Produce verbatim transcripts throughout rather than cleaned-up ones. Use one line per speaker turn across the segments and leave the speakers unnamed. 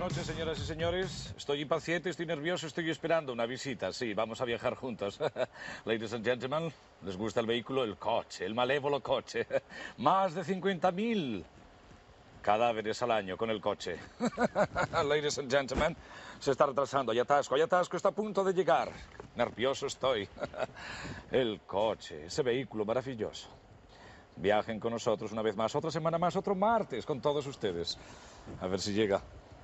noches, señoras y señores. Estoy impaciente, estoy nervioso, estoy esperando una visita. Sí, vamos a viajar juntos. Ladies and gentlemen, ¿les gusta el vehículo? El coche, el malévolo coche. Más de cincuenta mil cadáveres al año con el coche. Ladies and gentlemen, se está retrasando. Hay atasco, hay atasco, está a punto de llegar. Nervioso estoy. El coche, ese vehículo maravilloso. Viajen con nosotros una vez más, otra semana más, otro martes con todos ustedes. A ver si llega.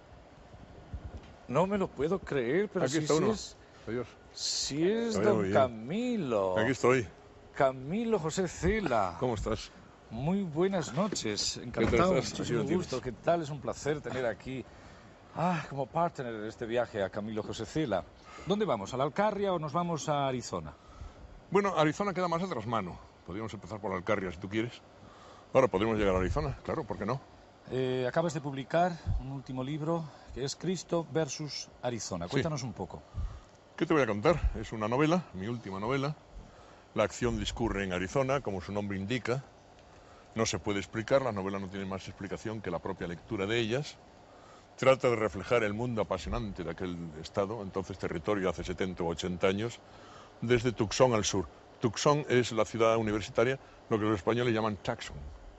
No me lo puedo creer, pero
Aquí
sí,
está
sí
uno.
es,
Adiós.
sí es
Vaya, muy
don
bien.
Camilo.
Aquí estoy.
Camilo José Cela.
¿Cómo estás?
Muy buenas noches.
tal
Encantado,
estás?
muchísimo
Así lo
gusto.
tienes.
¿Qué tal? Es un placer tener aquí ah, como partner en este viaje a Camilo José Cela. ¿Dónde vamos? ¿A la Alcarria o nos vamos a Arizona?
Bueno, Arizona queda más atrás mano. Podríamos empezar por Alcarria si tú quieres. Ahora podríamos llegar a Arizona, claro, ¿por qué no?
Eh, acabas de publicar un último libro que es Cristo versus Arizona.
Sí.
Cuéntanos un poco.
¿Qué te voy a contar? Es una novela, mi última novela. La acción discurre en Arizona, como su nombre indica. No se puede explicar, la novela no tiene más explicación que la propia lectura de ellas. Trata de reflejar el mundo apasionante de aquel estado, entonces territorio hace setenta o ochenta años, desde Tucson al sur. Tucson es la ciudad universitaria, lo que los españoles llaman Tucson.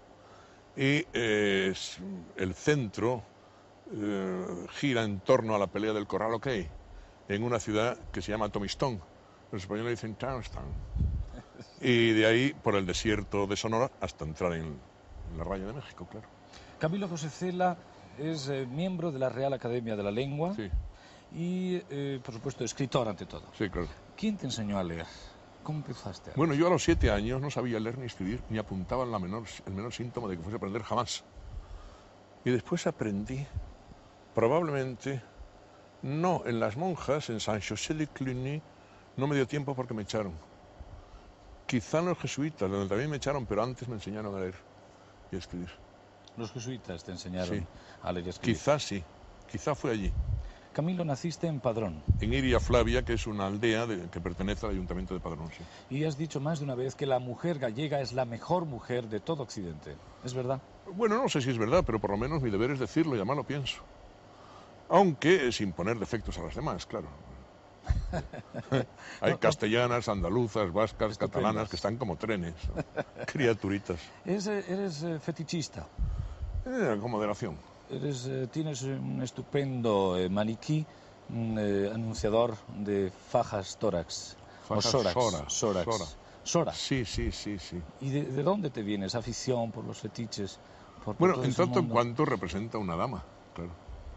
Y eh, es el centro eh, gira en torno a la pelea del Corral OK, en una ciudad que se llama Tomistón. Los españoles dicen Townstown. Y de ahí por el desierto de Sonora hasta entrar en, en la raya de México, claro.
Camilo José Cela es eh, miembro de la Real Academia de la Lengua
Sí,
y, eh, por supuesto, escritor ante todo.
sí, claro.
¿Quién te enseñó a leer? ¿Cómo empezaste a leer?
Bueno, yo a los siete años no sabía leer ni escribir, ni apuntaba la menor, el menor síntoma de que fuese a aprender jamás. Y después aprendí, probablemente, no en las monjas, en San José de Cluny, no me dio tiempo porque me echaron. Quizá en los jesuitas, donde también me echaron, pero antes me enseñaron a leer y a escribir.
Los jesuitas te enseñaron
Sí.
a leer y a escribir.
Quizá sí, quizá fue allí,
Camilo, naciste en Padrón
en Iria Flavia, que es una aldea de- que pertenece al ayuntamiento de Padrón. Sí.
y has dicho más de una vez que la mujer gallega es la mejor mujer de todo Occidente. ¿Es verdad?
Bueno, no sé si es verdad, pero por lo menos mi deber es decirlo y además lo pienso. Aunque sin poner defectos a las demás, claro. Hay castellanas, andaluzas, vascas,
Estupendas.
catalanas que están como trenes, criaturitas.
Es, eh, eres eh, fetichista.
Eh, con moderación.
Eres, eh, tienes un estupendo eh, maniquí, un eh, anunciador de fajas tórax.
Fajas
o sórax.
Sora,
Sórax.
Sora.
Sórax.
Sí, sí, sí, sí.
¿Y de, de dónde te viene esa afición por los fetiches? Por, por
Bueno,
todo
en
ese
tanto en
mundo?
cuanto representa una dama, claro.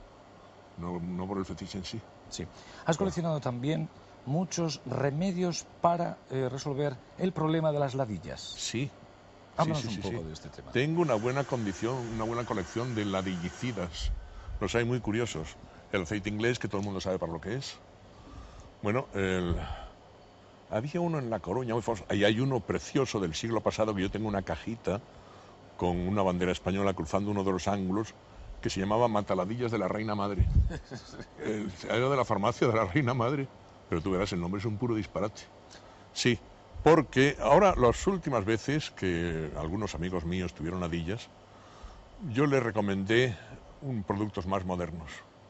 No, no por el fetiche en sí.
Sí. Has coleccionado también muchos remedios para eh, resolver el problema de las ladillas.
Sí.
Háblanos
sí, sí,
un
sí,
poco
sí.
de este tema.
Tengo una buena condición, una buena colección de ladillicidas. Los hay muy curiosos. El aceite inglés, que todo el mundo sabe para lo que es. Bueno, el... había uno en La Coruña, muy famoso. Ahí hay uno precioso del siglo pasado, que yo tengo una cajita con una bandera española cruzando uno de los ángulos, que se llamaba Mataladillas de la Reina Madre. El- Era de la farmacia de la Reina Madre. Pero tú verás, el nombre es un puro disparate. Sí, porque ahora las últimas veces que algunos amigos míos tuvieron ladillas, yo les recomendé un, productos más modernos.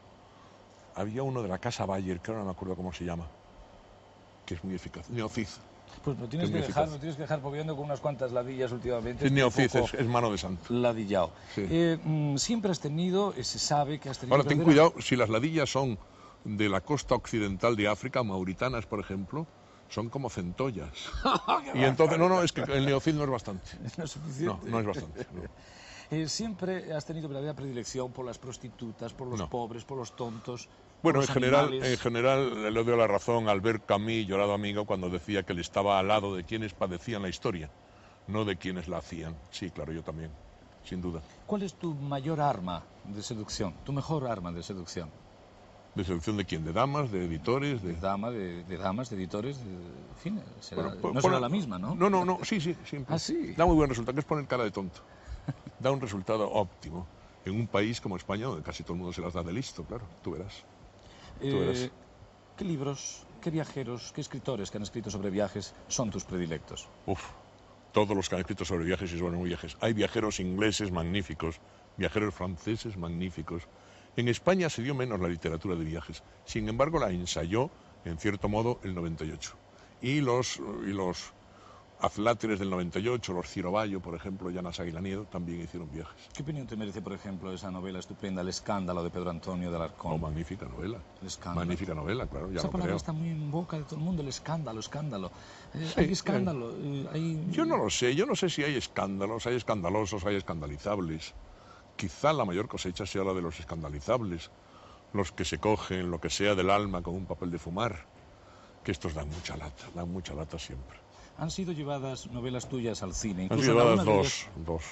Había uno de la casa Bayer, que ahora no me acuerdo cómo se llama, que es muy eficaz. Neocid.
Pues no tienes
Es
que
muy
dejar,
eficaz.
no tienes que dejar porque ando con unas cuantas ladillas últimamente.
Es
estoy un
Neocid,
poco
es, es mano de santo.
ladillao.
Sí.
Eh, mm, siempre has tenido, eh, se sabe que has tenido...
Ahora, ten
verdadera-
cuidado, si las ladillas son de la costa occidental de África, mauritanas, por ejemplo, son como centollas. Y entonces, no, no, es que el Neocid no es bastante.
No es suficiente.
No, no es bastante. no.
Eh, siempre has tenido verdadera predilección por las prostitutas, por los
No.
pobres, por los tontos.
Bueno,
por
en
los
general,
animales.
en general le doy la razón a Albert Camus, llorado amigo, cuando decía que él estaba al lado de quienes padecían la historia, no de quienes la hacían. Sí, claro, yo también, sin duda.
¿Cuál es tu mayor arma de seducción? Tu mejor arma de seducción.
¿De selección de quién? ¿De damas? ¿De editores?
De,
De...
dama, de, de damas, de editores, de, en fin, será-
Bueno, po-
no
pon-
será la misma, ¿no?
No, no, no, sí, sí, siempre.
Ah, sí.
Da muy buen resultado, que es poner cara de tonto. Da un resultado óptimo. En un país como España, donde casi todo el mundo se las da de listo, claro, tú verás.
Eh,
tú verás.
¿Qué libros, qué viajeros, qué escritores que han escrito sobre viajes son tus predilectos?
Uf, todos los que han escrito sobre viajes y sobre muy viajes. Hay viajeros ingleses magníficos, viajeros franceses magníficos, En España se dio menos la literatura de viajes, sin embargo la ensayó, en cierto modo, el noventa y ocho. Y los, y los Azláteres del noventa y ocho, los Ciro Bayo, por ejemplo, Llanas Aguilaniedo, también hicieron viajes.
¿Qué opinión te merece, por ejemplo, esa novela estupenda, El escándalo, de Pedro Antonio de Alarcón?
Oh, magnífica novela.
El escándalo.
Magnífica novela, claro, ya
Esa
lo
palabra
creo.
está muy en boca de todo el mundo, el escándalo, escándalo. Eh,
Sí,
hay escándalo, eh, hay...
Yo no lo sé, yo no sé si hay escándalos, hay escandalosos, hay escandalizables. Quizá la mayor cosecha sea la de los escandalizables, los que se cogen lo que sea del alma con un papel de fumar, que estos dan mucha lata, dan mucha lata siempre.
Han sido llevadas novelas tuyas al cine.
Han
Incluso
sido
en
llevadas
alguna de
dos,
ellas-
dos.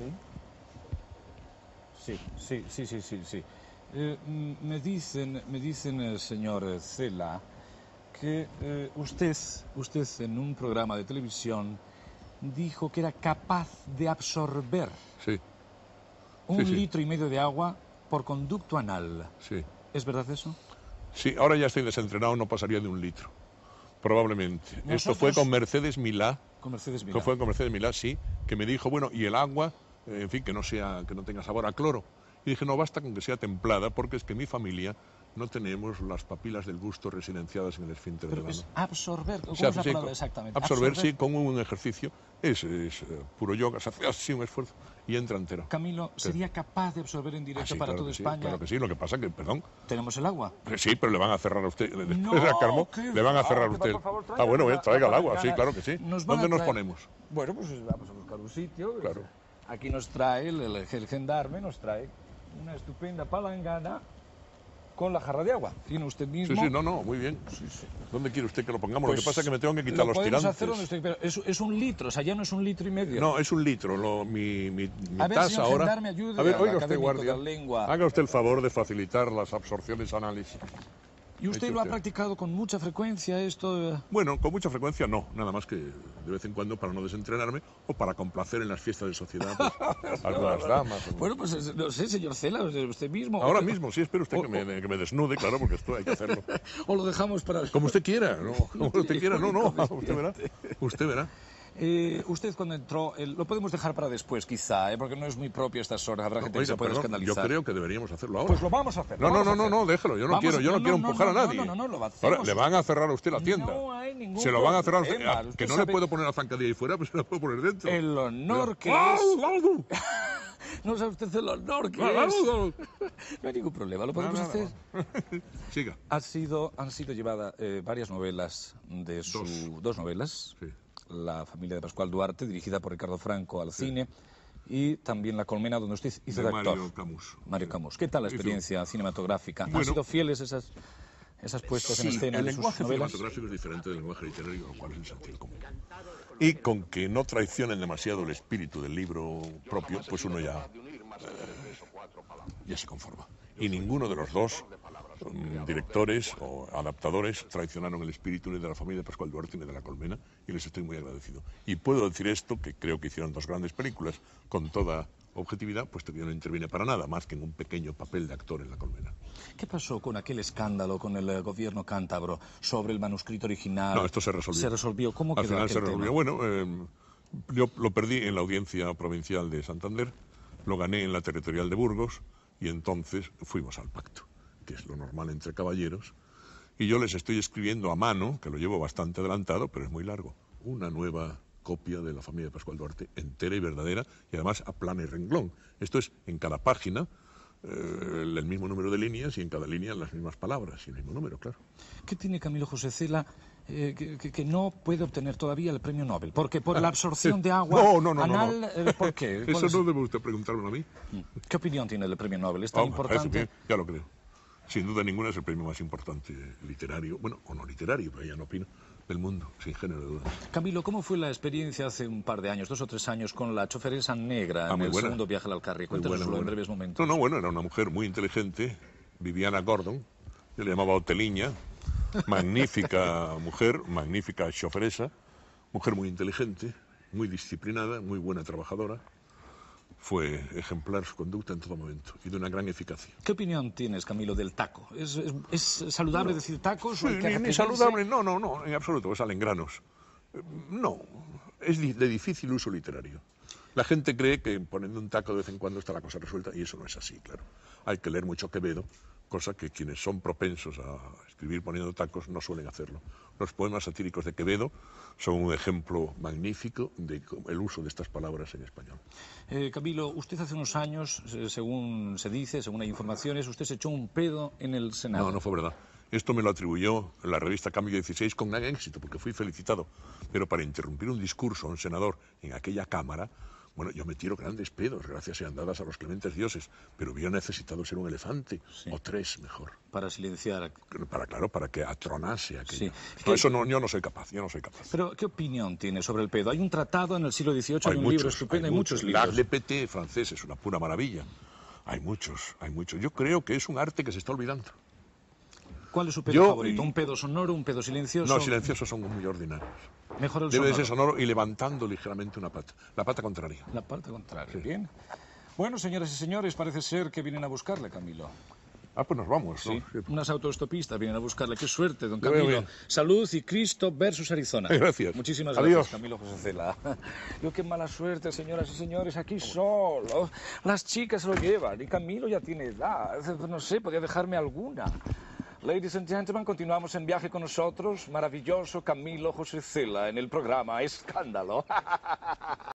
Sí, sí, sí, sí, sí, sí. Eh, mm, me dicen, me dicen, eh, señor eh, Cela, que eh, usted, usted en un programa de televisión dijo que era capaz de absorber
Sí,
un
sí.
litro y medio de agua por conducto anal.
sí.
¿Es verdad eso?
Sí, ahora ya estoy desentrenado, no pasaría de un litro, probablemente. Esto fue
Nosotros-
con Mercedes Milá,
Con Mercedes
que
Milá.
fue con Mercedes Milá, sí, que me dijo, bueno, y el agua, eh, en fin, que no sea, que no tenga sabor a cloro. Y dije, no, basta con que sea templada, porque es que en mi familia no tenemos las papilas del gusto residenciadas en el esfínter
Pero
del
es
ano.
absorber. ¿Cómo
O sea,
es la
sí,
palabra
con-
exactamente?
Absorber, sí, con un ejercicio, es, es, eh, puro yoga, se hace así un esfuerzo y entra entero.
Camilo, ¿sería capaz de absorber en
Ah,
directo
sí,
para
claro
toda
que sí,
España?
claro que sí, lo que pasa que, perdón,
¿Tenemos el agua?
que sí, pero le van a cerrar a usted, después
No,
de la Carmo,
¿qué
le van a
va?
cerrar a
Que va,
usted.
por favor,
Ah,
traigan
bueno,
la-
bien, traiga el
la
agua, sí,
palangana.
claro que sí.
Nos van
¿Dónde
a
nos
traer-
ponemos?
Bueno, pues vamos a buscar un sitio.
Claro.
Aquí nos trae, el, el, el gendarme nos trae una estupenda palangana con la jarra de agua. Tiene usted
Sí,
mismo...
sí, no, no, muy bien.
Sí, sí.
¿Dónde quiere usted que lo pongamos?
Pues
lo que pasa es que me tengo que quitar
lo
los
podemos
tirantes.
hacer donde estoy, pero es, es un litro, o sea, ya no es un litro y medio.
No, es un litro. Lo, mi mi, mi
A ver,
taza
señor
ahora.
gendarme, ayude
a ver,
al
oiga usted,
académico
guardia.
de la lengua.
Haga usted el favor de facilitar las absorciones anales.
¿Y usted
Eche
lo ha
usted.
practicado con mucha frecuencia esto? eh?
Bueno, con mucha frecuencia no, nada más que de vez en cuando para no desentrenarme o para complacer en las fiestas de sociedad pues, a algunas damas. o-
Bueno, pues es- no sé, señor Cela, usted mismo.
Ahora
O-
mismo, sí, espero usted
o-
que me, que me desnude, claro, porque esto hay que hacerlo.
O lo dejamos para...
Como usted quiera, ¿no? Como usted quiera, no, no,
Único
usted verá. Usted verá.
Eh, usted cuando entró, el- lo podemos dejar para después quizá, ¿eh? Porque no es muy propio a estas horas, habrá gente que
Oiga,
se puede
perdón, yo
escandalizar.
creo que deberíamos hacerlo ahora.
Pues lo vamos a hacer.
No,
lo
no,
vamos
no,
a
no,
hacer.
no, déjelo, yo no
Vamos
quiero,
a-
yo no,
no,
quiero
no,
empujar
no,
a nadie.
no, no, no, lo hacemos.
Ahora, le van a cerrar a usted la tienda.
No hay ningún
Se lo van a cerrar a usted.
problema.
Ah,
Usted
que no
sabe
le puedo poner la zancadilla ahí fuera, pero se la puedo poner dentro.
El honor que
¡Ah,
es...
ah,
No sabe usted el honor que
ah,
es...
ah,
No hay ningún problema, lo podemos
No, no,
hacer.
no. Siga.
Ha sido, han sido llevadas eh, varias novelas de su...
Dos.
Dos novelas.
Sí.
La familia de Pascual Duarte, dirigida por Ricardo Franco al cine, y también La Colmena, donde usted hizo
De
de actor.
Mario Camus.
Mario Camus. ¿Qué tal la
Hizo-
experiencia cinematográfica? ¿Han
Bueno.
sido fieles esas, esas puestas en
Sí,
escena
el
de sus
lenguaje
novelas?
cinematográfico es diferente del lenguaje literario, lo cual es el sentido común. Y con que no traicionen demasiado el espíritu del libro propio, pues uno ya, eh, ya se conforma. Y ninguno de los dos mm, directores o adaptadores traicionaron el espíritu ni de la familia de Pascual Duarte ni de La Colmena, y les estoy muy agradecido. Y puedo decir esto, que creo que hicieron dos grandes películas, con toda objetividad, puesto que yo no intervine para nada, más que en un pequeño papel de actor en La Colmena.
¿Qué pasó con aquel escándalo con el eh, gobierno cántabro sobre el manuscrito original?
No, esto se resolvió.
Se resolvió. ¿Cómo
Al
quedó
final
aquel
se resolvió.
tema?
Bueno, eh, yo lo perdí en la audiencia provincial de Santander, lo gané en la territorial de Burgos y entonces fuimos al pacto, que es lo normal entre caballeros. Y yo les estoy escribiendo a mano, que lo llevo bastante adelantado, pero es muy largo, una nueva copia de la familia de Pascual Duarte, entera y verdadera, y además a plano y renglón. Esto es en cada página eh, el mismo número de líneas y en cada línea las mismas palabras y el mismo número, claro.
¿Qué tiene Camilo José Cela eh, que, que- que no puede obtener todavía el premio Nobel? Porque por la absorción de agua
No, no, no, no,
anal,
no.
eh, ¿por qué? ¿Cuál
Eso
es-
no debe usted preguntármelo a mí.
¿Qué opinión tiene del premio Nobel? ¿Es tan
Ah, eso
importante?
bien, ya lo creo. Sin duda ninguna es el premio más importante literario, bueno, o no literario, pero ya no opino, del mundo, sin género de dudas.
Camilo, ¿cómo fue la experiencia hace un par de años, dos o tres años, con la choferesa negra
Ah,
en
muy
el
buena.
segundo viaje al Alcarria?
Muy
Cuéntanoslo
buena, muy
en
buena.
breves momentos.
No, no, bueno, era una mujer muy inteligente, Viviana Gordon, yo le llamaba Oteliña, magnífica mujer, magnífica choferesa, mujer muy inteligente, muy disciplinada, muy buena trabajadora. Fue ejemplar su conducta en todo momento y de una gran eficacia.
¿Qué opinión tienes, Camilo, del taco? ¿Es, es- es saludable decir tacos?
Sí,
o hay que
ni, ni
arrepentirse?
saludable, no, no, no, en absoluto, salen granos. Eh, No, es di- de difícil uso literario. La gente cree que poniendo un taco de vez en cuando está la cosa resuelta y eso no es así, claro. Hay que leer mucho Quevedo, cosa que quienes son propensos a escribir poniendo tacos no suelen hacerlo. Los poemas satíricos de Quevedo son un ejemplo magnífico del uso de estas palabras en español.
Eh, Camilo, usted hace unos años, según se dice, según hay informaciones, usted se echó un pedo en el Senado.
No, no fue verdad. Esto me lo atribuyó la revista Cambio dieciséis con gran éxito, porque fui felicitado. Pero para interrumpir un discurso a un senador en aquella Cámara, bueno, yo me tiro grandes pedos, gracias sean dadas a los clementes dioses, pero hubiera necesitado ser un elefante, sí. O tres mejor.
Para silenciar.
Para, claro, para que atronase aquello.
Sí.
No, eso no, yo no soy capaz, yo no soy capaz.
Pero, ¿qué opinión tiene sobre el pedo? Hay un tratado en el siglo dieciocho, hay, hay un muchos, libro estupendo, hay, hay muchos, muchos libros.
L'Art de Péter francés es una pura maravilla. Hay muchos, hay muchos. Yo creo que es un arte que se está olvidando.
¿Cuál es su pedo
Yo,
favorito? ¿Un pedo sonoro, un pedo silencioso?
No, silenciosos son muy ordinarios.
Mejor el
Debe
sonoro.
ser sonoro y levantando ligeramente una pata. La pata contraria.
La pata contraria, sí. Bien. Bueno, señoras y señores, parece ser que vienen a buscarle, Camilo.
Ah, pues nos vamos,
sí.
¿no?
Unas autoestopistas vienen a buscarle. Qué suerte, don Camilo. Salud y Cristo versus Arizona.
Gracias.
Muchísimas
Adiós.
gracias, Camilo José Cela. Yo qué mala suerte, señoras y señores, aquí solo. Las chicas lo llevan y Camilo ya tiene edad. No sé, podía dejarme alguna. Ladies and gentlemen, continuamos en viaje con nosotros, maravilloso Camilo José Cela, en el programa Escándalo.